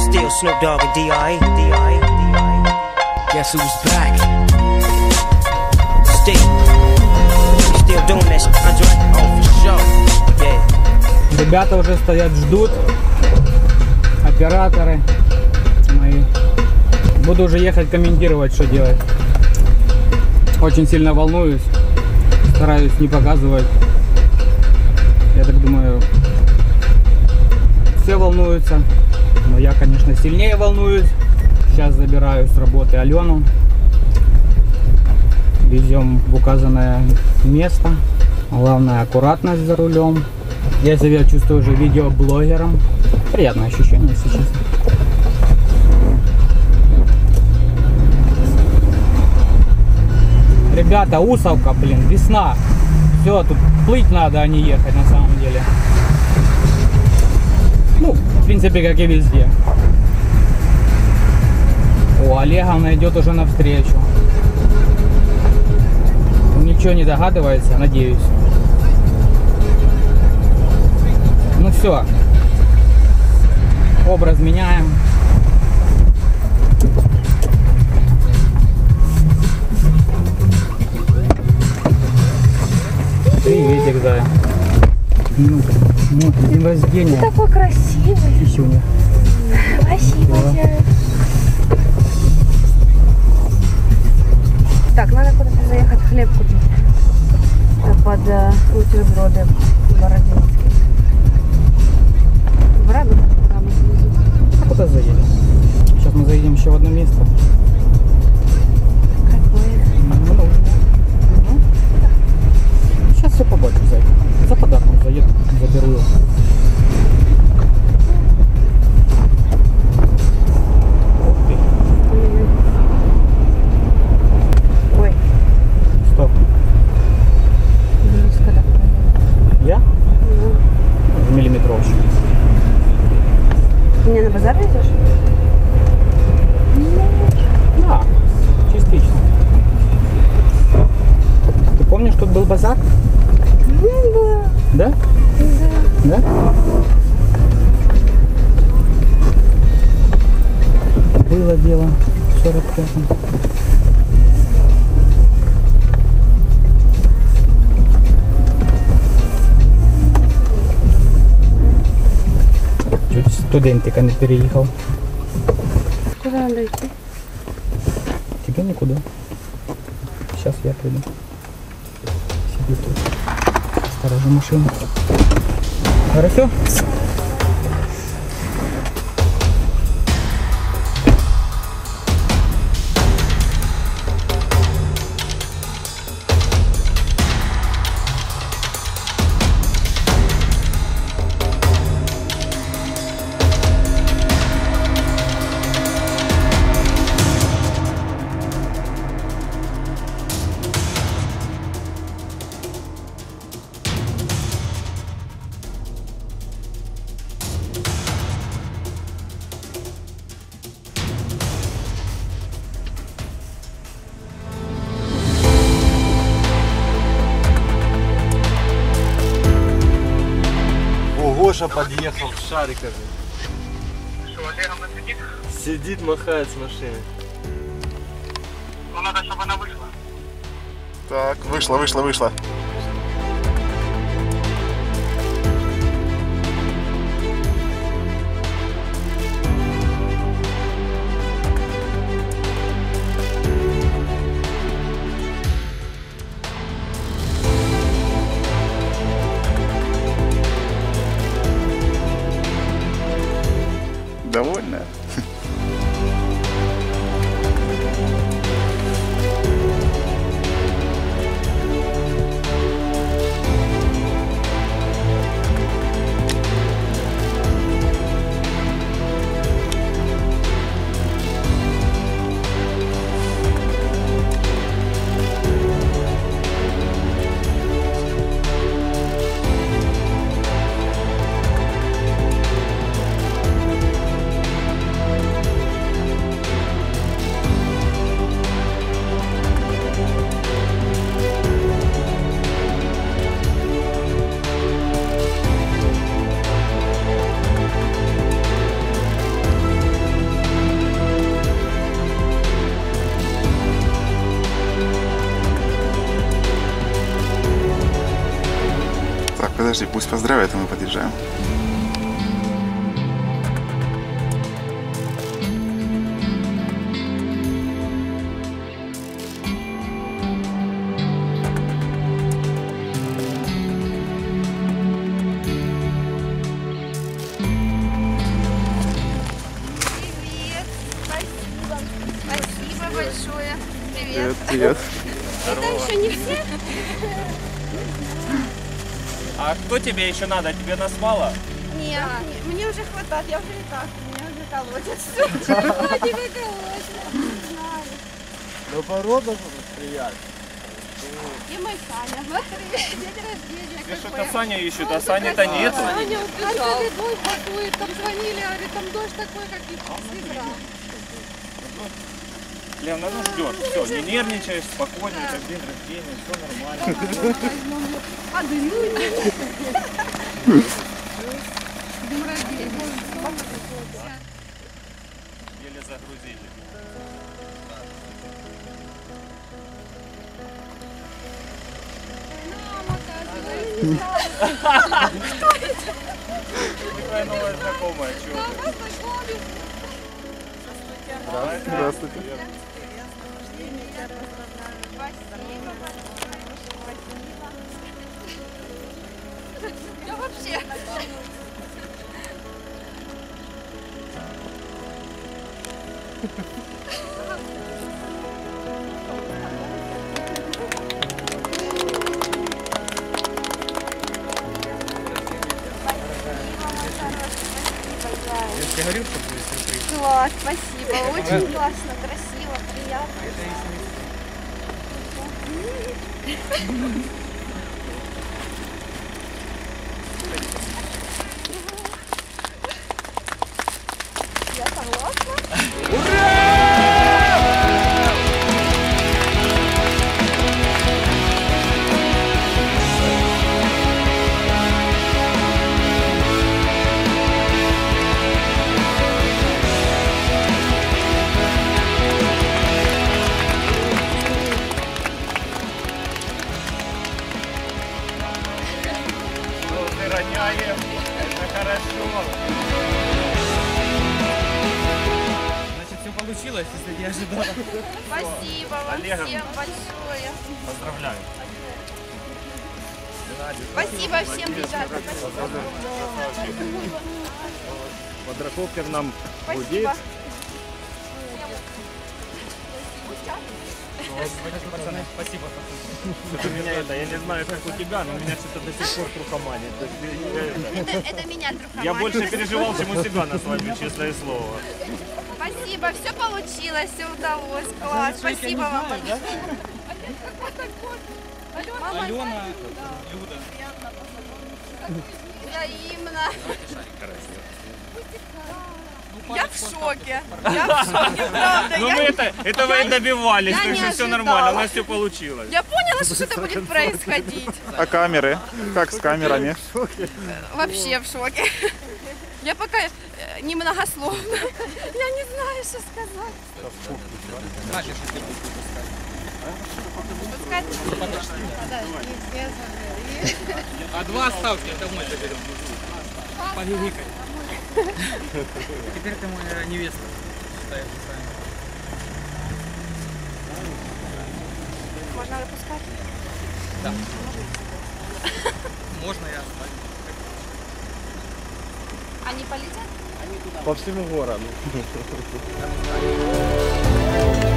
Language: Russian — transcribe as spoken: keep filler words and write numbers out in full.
Still Snoop Dogg and D R E. D R E. D R E. Guess who's back? Still. Still doing that shit, Andre? Oh, for sure. Yeah. Ребята уже стоят, ждут. Операторы мои. Буду уже ехать комментировать, что делать. Очень сильно волнуюсь. Стараюсь не показывать. Я так думаю, все волнуются. Но я, конечно, сильнее волнуюсь. Сейчас забираю с работы Алену. Везем в указанное место. Главное, аккуратность за рулем. Я себя чувствую уже видеоблогером. Приятное ощущение, если честно. Ребята, Усовка, блин, весна. Все, тут плыть надо, а не ехать на самом деле. Ну, в принципе, как и везде. О, Олеговна идет уже навстречу. Ничего не догадывается, надеюсь. Ну все. Образ меняем. Приветик, Зая. Ну, ну, день рождения. Ты такой красивый. Писюня. Спасибо, Да. Зая. Так, надо куда-то заехать хлеб купить. Под uh, бутерброды бородинские. В Раду? Там внизу. А куда заедем? Сейчас мы заедем еще в одно место. Какое? Ну, ну. Угу. Сейчас все побачу, Зай. За подарком заеду, заберу его. Ой, Что? близко так. Я? Ну, Миллиметровщик. ты мне на базар везешь? Да, частично. Ты помнишь, тут был базар? Да. Да? Да. Да? Было дело в сорок пятом. Чуть студентика не переехал. Куда надо идти? Тебе никуда. Сейчас я приду. Сиди тут. Сторожу машину. Хорошо? Гоша подъехал с шариками. Что, Олеговна сидит? Сидит, махает с машины. Ну надо, чтобы она вышла. Так, вышла, вышла, вышла. Довольно? Подожди, пусть поздравят, и мы подъезжаем. Привет. Спасибо. Спасибо большое. Привет. Привет. Это еще не все? А кто тебе еще надо? Тебе нас мало? Нет, не- мне уже хватает, я уже и так, меня уже колотят. Все, а тебе колотят. Знаю. Ну, порода приятно. И мой Саня, смотри, день рождения Тебе что-то какой. Саня ищут, а Сани-то нет. Саня убежал. Дождь пакует, там звонили, говорит, там дождь такой, как и всегда. Лен, ну ждет. Все, не нервничаешь, спокойно, как день рождения, все нормально. А, да ну, день рождения. Еле загрузили. Такая новая знакомая, чё? Здравствуйте. Я вообще. Я говорил, что будет сюрприз. Класс, спасибо. Очень классно, красиво, приятно. Я согласна. Ну, ты роняем, это хорошо. Значит, все получилось, если не ожидал. Спасибо вам Олегом. всем большое. Поздравляю. Спасибо всем, ребята. Квадрокоптер нам Спасибо. Пацаны, спасибо. Это меня это, я не знаю, как у тебя, но меня что-то до сих пор трухоманит. То есть, э, это, Это, это меня трухоманит. Я больше переживал, чем у себя на свадьбе, честное слово. Спасибо, все получилось, все удалось. Класс, спасибо вам. большое. Мама, Алена, Люда. взаимно. Я в шоке. Я в шоке, правда. Но Я мы не- это, этого и добивались, я так не что все ожидала. нормально, у нас все получилось. Я поняла, что что-то будет происходить. А камеры? Как с камерами? Вообще в шоке. Я пока э, немногословна. Я не знаю, что сказать. Пускай. Да, неизвестно. А два оставьте, домой заберем. Повеликой. Теперь ты моя невеста. Считай официально. Можно выпускать? Да. Можно я оставлю. Они полетят? По всему городу.